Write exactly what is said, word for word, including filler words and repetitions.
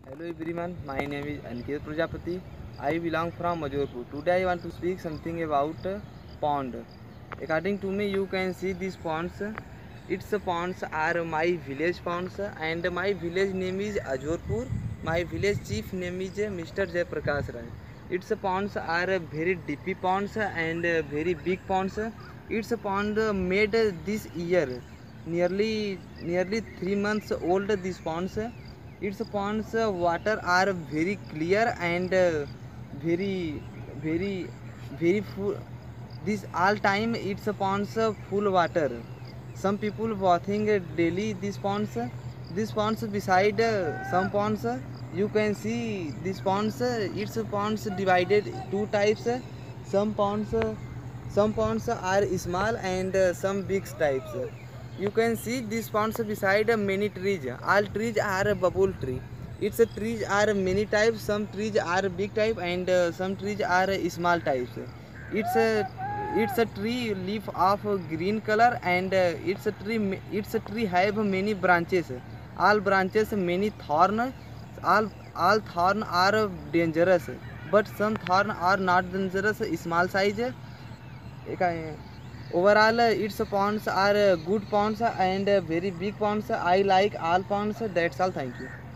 Hello everyone, my name is Aniket Prajapati. I belong from Majorpur. Today I want to speak something about uh, pond. According to me, you can see these ponds. Its ponds are my village ponds, and my village name is Ajorpur. My village chief name is uh, mister Jay Prakash Rai. Its ponds are uh, very deep ponds and uh, very big ponds. Its pond uh, made uh, this year, nearly nearly three months old. These ponds. Its ponds uh, water are very clear and uh, very very very full. This all time its ponds uh, full water. Some people bathing uh, daily these ponds. These ponds beside uh, some ponds uh, you can see these ponds. Uh, its ponds divided two types. Uh, some ponds uh, some ponds are small and uh, some big types. You can see these ponds beside uh, many trees. All trees are a bubble tree. Its uh, trees are many types. Some trees are big type and uh, some trees are uh, small types. It's a it's a tree leaf of uh, green color and uh, it's a tree it's a tree have many branches. All branches many thorn. All all thorn are uh, dangerous, but some thorn are not dangerous. Small size. Overall, its ponds are uh, good ponds and uh, very big ponds. I like all ponds. That's all. Thank you.